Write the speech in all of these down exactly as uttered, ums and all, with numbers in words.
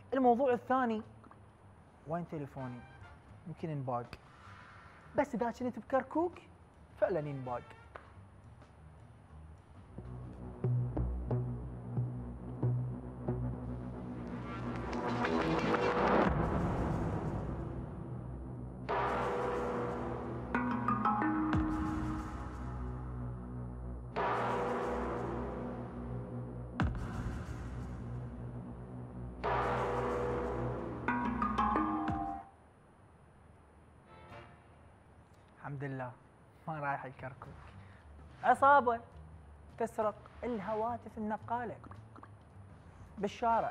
الموضوع الثاني، وين تليفوني؟ يمكن انباق، بس اذا كنت بكركوك فعلا ينباق. الحمد لله ما رايح الكركوك. عصابة تسرق الهواتف النقالة بالشارع.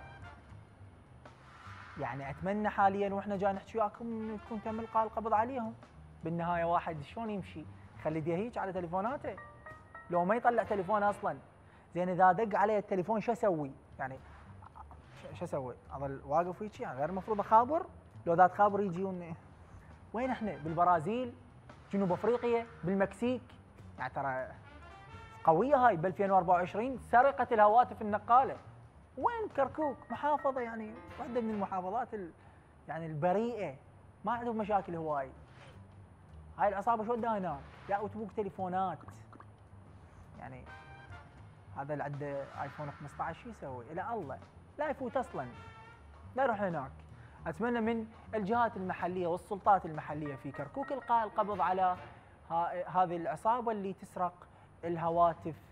يعني اتمنى حاليا واحنا جاي نحكي وياكم تكون تم القاء القبض عليهم. بالنهايه واحد شلون يمشي؟ يخلي يديه هيك على تليفوناته؟ لو ما يطلع تليفونه اصلا. زين اذا دق علي التليفون شو اسوي؟ يعني شو اسوي؟ اظل واقف هيك؟ يعني غير المفروض اخابر؟ لو ذا تخابر يجون. وين احنا؟ بالبرازيل؟ جنوب افريقيا؟ بالمكسيك؟ يعني ترى قويه هاي ب ألفين وأربعة وعشرين سرقه الهواتف النقاله. وين كركوك؟ محافظه يعني واحده من المحافظات ال... يعني البريئه، ما عندهم مشاكل هواي. هاي العصابه شو ودها هناك؟ لا وتبوق تليفونات. يعني هذا اللي عنده ايفون خمسة عشر شو يسوي؟ الى الله لا يفوت اصلا، لا يروح هناك. اتمنى من الجهات المحليه والسلطات المحليه في كركوك القاء القبض على هذه العصابه اللي تسرق الهواتف